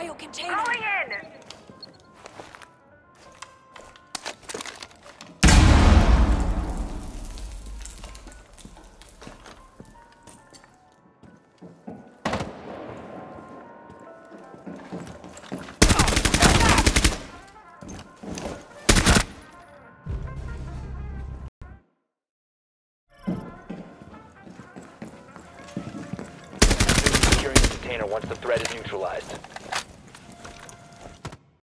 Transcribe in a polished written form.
Biocontainer. Going in! Securing the container once the threat is neutralized.